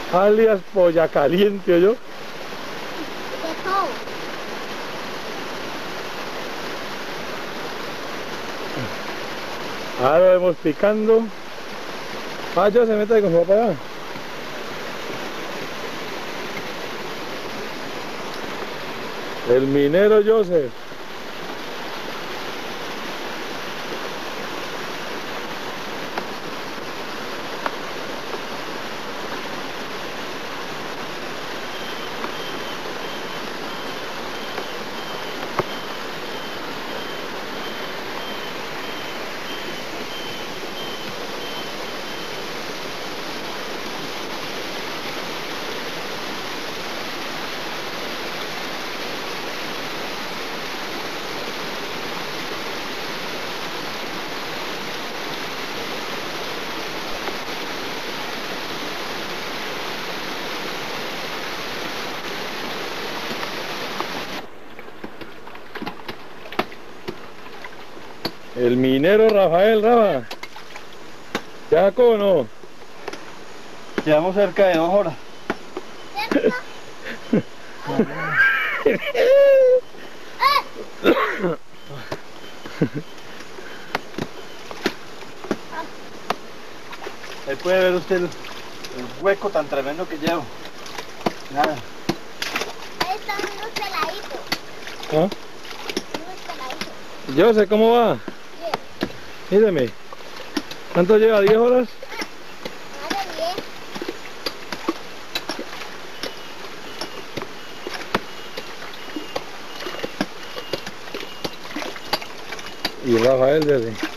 alias Polla Caliente, yo. De todo. Ahora lo vemos picando. Yo se mete con su papá allá. El minero Joseph. El minero Rafael Raba. ¿Ya o no? Llevamos cerca de 2 horas. Ahí puede ver usted el hueco tan tremendo que llevo. Nada. Ahí están unos peladitos. ¿Ah? Unos peladitos. Joseph, ¿cómo va? Bien. Míreme. ¿Cuánto lleva? ¿10 horas? Madre mía. Y Rafael desde